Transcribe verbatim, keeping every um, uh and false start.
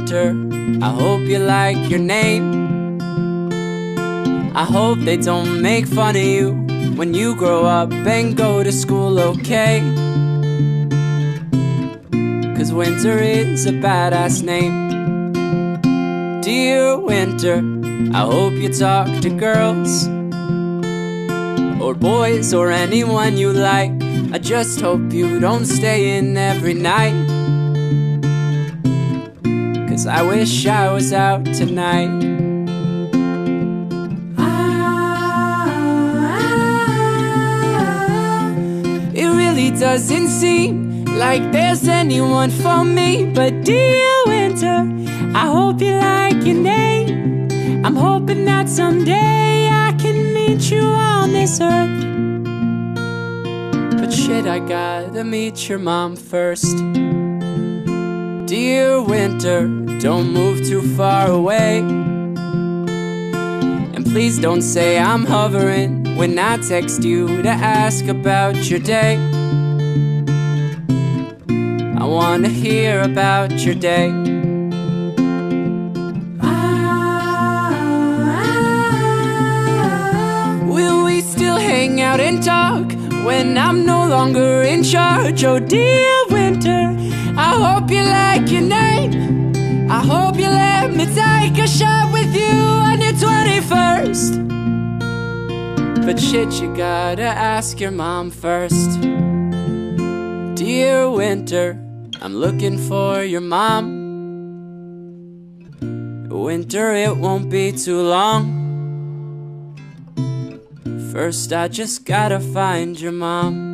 winter, I hope you like your name. I hope they don't make fun of you when you grow up and go to school, okay? Cause winter is a badass name. Dear winter, I hope you talk to girls or boys or anyone you like. I just hope you don't stay in every night, cause I wish I was out tonight. It really doesn't seem like there's anyone for me. But dear winter, I hope you like your name. I'm hoping that someday I can meet you on this earth. But shit, I gotta meet your mom first. Dear winter, don't move too far away. And please don't say I'm hovering when I text you to ask about your day. I wanna hear about your day. Will we still hang out and talk when I'm no longer in charge? Oh dear winter, I hope you like your name. I hope you let me take a shot with you on your twenty-first. But shit, you gotta ask your mom first. Dear winter, I'm looking for your mom. Winter, it won't be too long. First I just gotta find your mom.